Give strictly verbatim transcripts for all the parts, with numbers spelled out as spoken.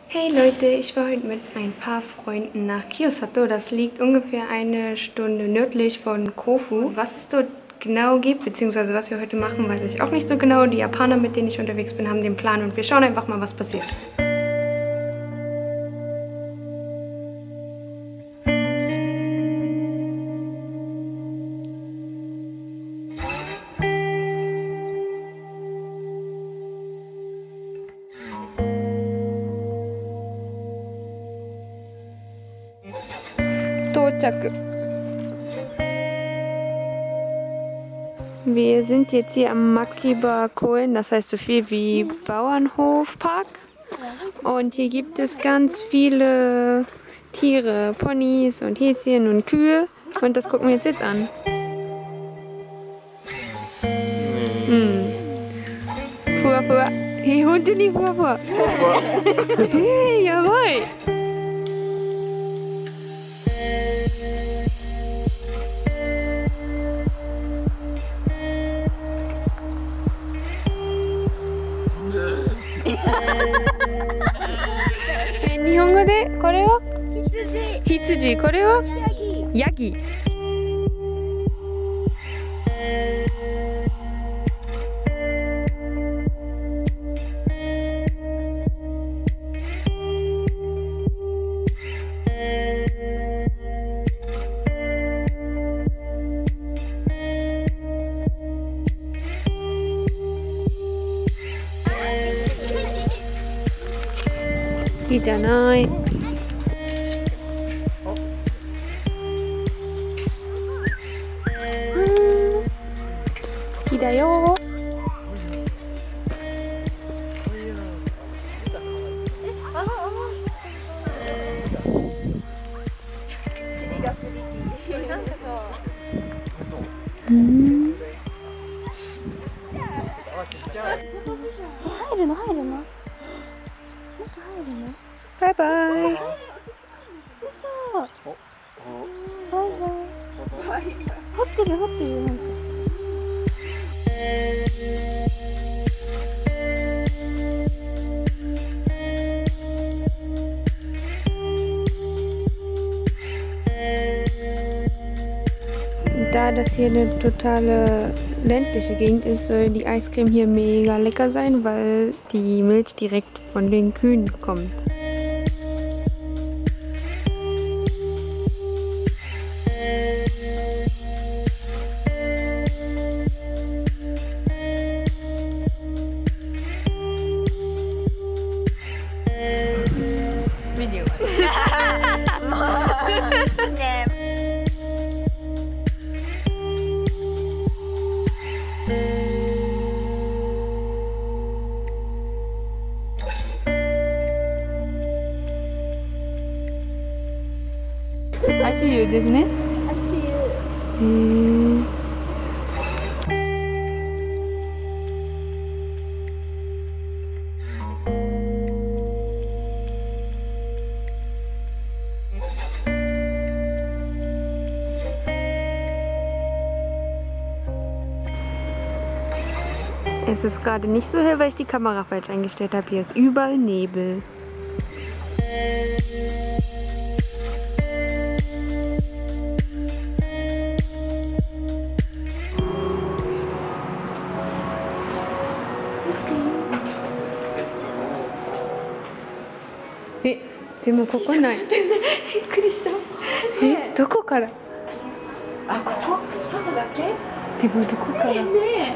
Hey Leute, ich war heute mit ein paar Freunden nach Kiyosato. Das liegt ungefähr eine Stunde nördlich von Kofu. Was es dort genau gibt, beziehungsweise was wir heute machen, weiß ich auch nicht so genau. Die Japaner, mit denen ich unterwegs bin, haben den Plan und wir schauen einfach mal, was passiert. Wir sind jetzt hier am Makiba Koen, das heißt so viel wie Bauernhofpark. Und hier gibt es ganz viele Tiere, Ponys und Häschen und Kühe. Und das gucken wir uns jetzt an. Hm. Fuhr, fuhr. Hey, Hunde, nie fuhr, fuhr. Hey, jawohl.え、日本語でこれは羊。羊、これはヤギ。好きじゃない。好きだよ。うん。入るの入るの。バイバイ。嘘。バイバイ。掘ってる掘ってるなんか。Da das hier eine totale ländliche Gegend ist, soll die Eiscreme hier mega lecker sein, weil die Milch direkt von den Kühen kommt. Video.足湯ですね。足湯。へー。Es ist gerade nicht so hell, weil ich die Kamera falsch eingestellt habe. Hier ist überall Nebel. Eh, でもここない。びっくりした。え、どこから？あ、ここ？外だけ？でもどこから？ねえ。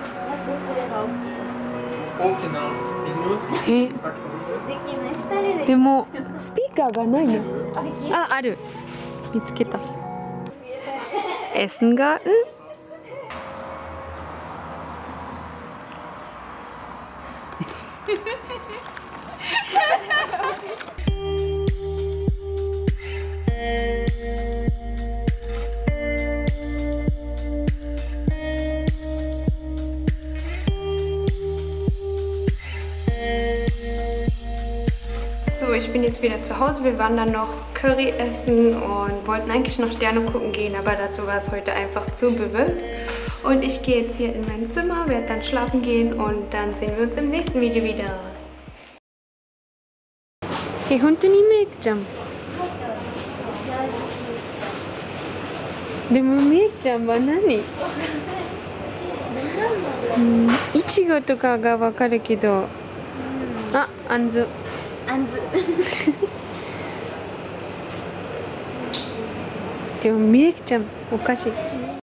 大きな犬？え？でもスピーカーがないの。あ、ある。見つけた。Essengarten？So, ich bin jetzt wieder zu Hause. Wir waren dann noch Curry essen und wollten eigentlich noch Sterne gucken gehen, aber dazu war es heute einfach zu bewölkt. Und ich gehe jetzt hier in mein Zimmer, werde dann schlafen gehen und dann sehen wir uns im nächsten Video wieder. え、本当にメイクちゃん。でもメイクちゃんは何？うん、いちごとかがわかるけど、あ、あんず。 あんず。 でもメイクちゃんおかしい。